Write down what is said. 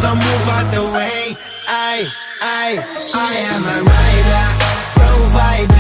so move out the way. I am a rider, provider.